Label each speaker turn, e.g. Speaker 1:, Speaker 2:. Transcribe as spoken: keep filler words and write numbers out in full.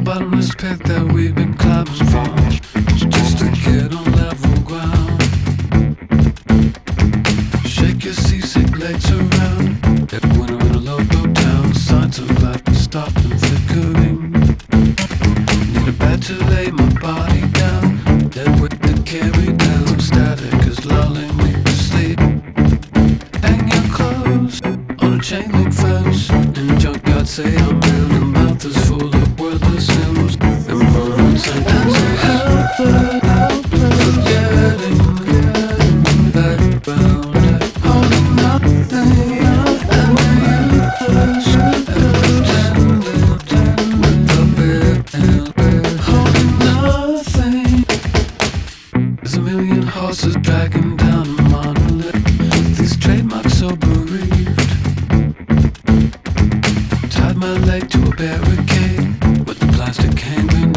Speaker 1: bottomless pit that we've been climbing for, just to get on level ground. Shake your seasick legs around, that winter in a local town. Signs of life are stopped and flickering. Need a bed to lay my body down, dead with the carry down. Static is lulling me to sleep. Hang your clothes on a chain link fence, and junkyard say I'm in. The mouth is full of worthless hymns and moments and dancing helpless, forgetting, forgetting back round, holding nothing and useless, and pretending, pretending with the bed and bed, holding nothing. There's a million horses dragging down a monolith. These trademarks so bereaved. Tied my leg to a barricade with the plastic hanging